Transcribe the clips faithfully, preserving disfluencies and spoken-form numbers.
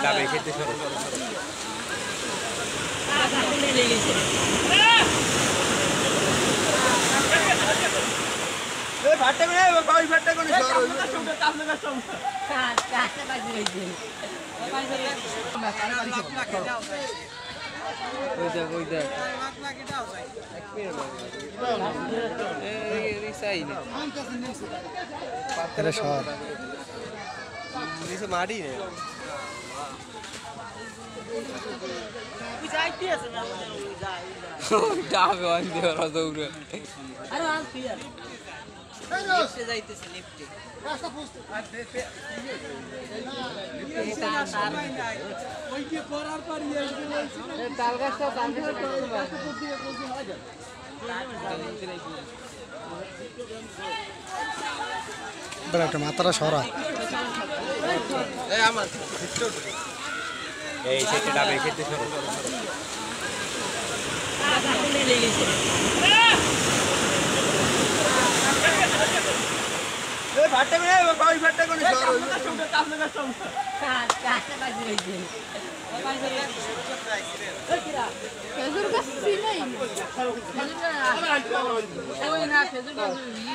ডাবে খেতে সরো এই ফাটে করে বাই ফাটে করে সরো কাছে কাছে কাছে বাজি হইছে ওই দেখ ওই দেখ এই সাই না এটা সর নিচে মাটি নেই তুই যাইতে আছে না যাই ডাবে আনতে ওরা দৌড়ে আরে আজ ক্লিয়ার লিফটে যাইতেছে লিফটে রাস্তা পুষতে ওই যে পরার পারি এই তাল গাছটা টানতে করতে পারে বড় একটা মাথাটা সরা এই আমার এই সেটা ডাবে খেতে সরো এই ফাটে করে বাই ফাটে করে সরো কাছে কাছে কাছে বাজি হইছে খেজুর গাছ নাই ওই না খেজুর গাছ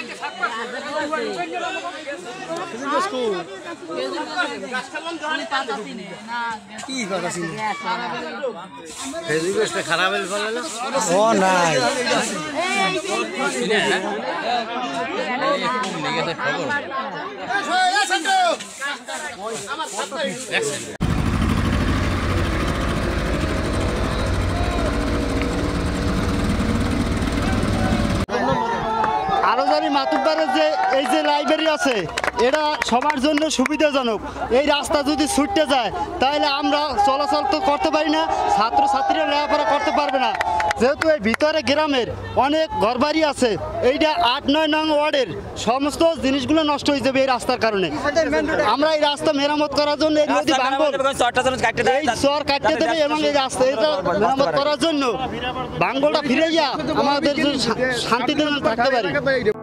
কি কথা ছিল ফেসবুক পেজটা খারাপ হয়ে গেল ও নাই আরো জানি মাতুব্বারের যে এই যে লাইব্রেরি আছে এটা সবার জন্য সুবিধাজনক। এই রাস্তা যদি ছুটতে যায় তাহলে আমরা চলাচল তো করতে পারি না, ছাত্রছাত্রীরা লেখাপড়া করতে পারবে না। যেহেতু এই ভিতরে গ্রামের অনেক ঘরবাড়ি আছে, এইটা আট নয় নং ওয়ার্ডের সমস্ত জিনিসগুলো নষ্ট হয়ে যাবে এই রাস্তার কারণে। আমরা এই রাস্তা মেরামত করার জন্য এই নদী ভাঙবল এই চর কাটতে দেবে এবং এই রাস্তা এটা মেরামত করার জন্য ভাঙবলটা ফিরে গিয়া আমাদের শান্তিতে থাকতে পারি।